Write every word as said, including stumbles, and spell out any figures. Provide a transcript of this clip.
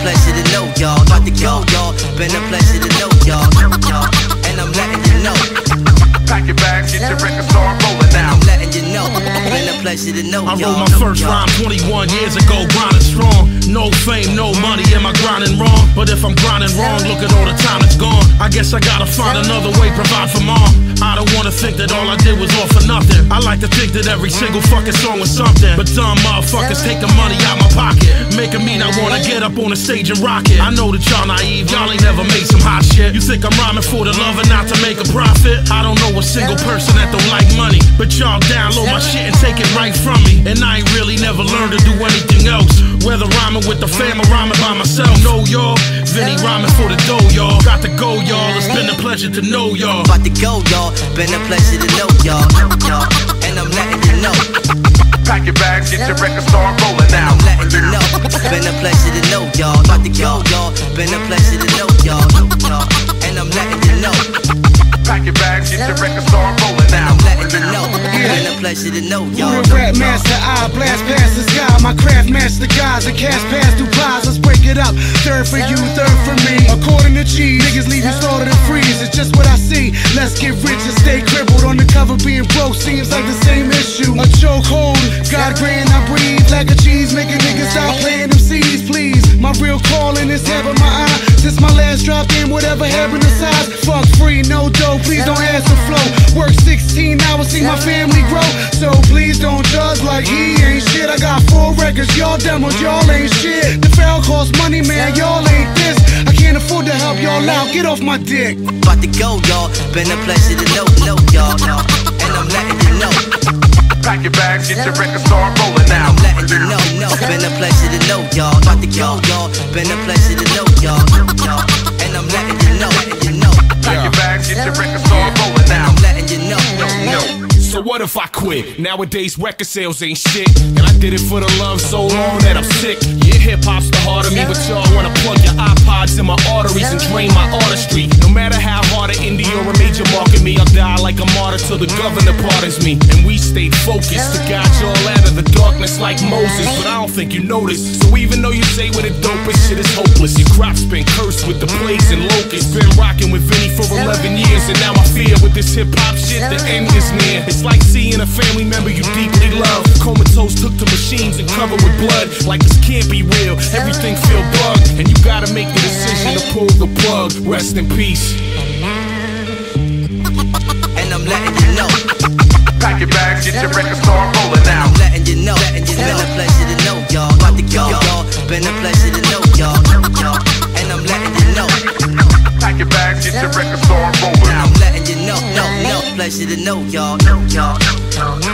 pleasure to know y'all. About to go, y'all. Been a pleasure to know y'all. And I'm letting you know. Pack your bags, get your record, start rolling now. I'm letting you know. Been a pleasure to know y'all. I wrote my first rhyme twenty-one years ago, grinding strong. No fame, no money, am I grinding wrong? But if I'm grinding wrong, look at all the time it's gone. I guess I gotta find another way, provide for mom. I don't wanna think that all I did was all for nothing. I like to think that every single fucking song was something. But dumb motherfuckers take the money out my pocket, making me not wanna get up on the stage and rock it. I know that y'all naive, y'all ain't never made some hot shit. You think I'm rhyming for the love and not to make a profit? I don't know a single person that don't like money, but y'all download my shit and take it right from me. And I ain't really never learned to do anything else, whether rhyming with the fam or rhyming by myself. No, y'all, Vinny rhyming for the dough, y'all. Got to go, y'all, it's been a pleasure to know y'all. About to go, y'all, been a pleasure to know y'all. And I'm letting you know. Pack your bags, get your record, start rolling now. I'm letting you know. Been a pleasure to know y'all. About to go, y'all, been a pleasure to know y'all. And I'm letting you know. Pack your bags, get your record, start rolling now. I'm letting you know. Been a pleasure to know y'all. Who the rap master, I blast past the sky. My craft master guys, and cast past through pies. Let's break it up. Third for you, third for me. According to cheese, niggas leave you slaughtered and freeze. It's just what I see. Let's get rich and stay crippled. On the cover being broke seems like the same issue. A chokehold, God grant I breathe like a cheese, making niggas stop playing them C's, please. My real calling is having my eye. Since my last drop in, whatever happened to size. Fuck free, no dough, please don't ask the flow. Work sixteen hours, see my family grow. So please don't judge like he ain't shit. I got four records, y'all demos, y'all ain't shit. The foul costs money, man, y'all ain't this. I can't afford to help y'all out, get off my dick. About to go, y'all, been a pleasure to know, know y'all. And I'm letting you know. Pack your bags, get your record, start rolling now. I'm letting you know, no, been a pleasure to know y'all. About to go, y'all, been a pleasure to know y'all. And I'm letting you know, letting you know. Pack your bags, get your record, start rolling now. I'm letting you know, no, no. So what if I quit? Nowadays record sales ain't shit, and I did it for the love so long that I'm sick. Yeah, hip-hop's the heart of me, but y'all wanna plug your iPods in my arteries and drain my artistry. No matter how hard an indie or a major market me, I'll die like a martyr till the governor pardons me. And we stayed focused to guide y'all out of the darkness like Moses, but I don't think you noticed. So even though you say we're the dopest, shit is hopeless. Your crop's been cursed with the plagues and locusts. Been rocking with Vinny for eleven years, and now I fear with this hip-hop shit the end is near. It's like seeing a family member you deeply love comatose, took to machines and covered with blood. Like this can't be real, everything feel bugged, and you gotta make the decision to pull the plug. Rest in peace. And I'm letting you know. Pack your bags, get your record, start rolling now. I'm letting you know, letting you know. Been a pleasure to know y'all. About to go, y'all, been a pleasure to know y'all. And I'm letting you know. Pack your bags, get your record, start rolling now. I'm letting you know, no, no, pleasure to know y'all, know y'all.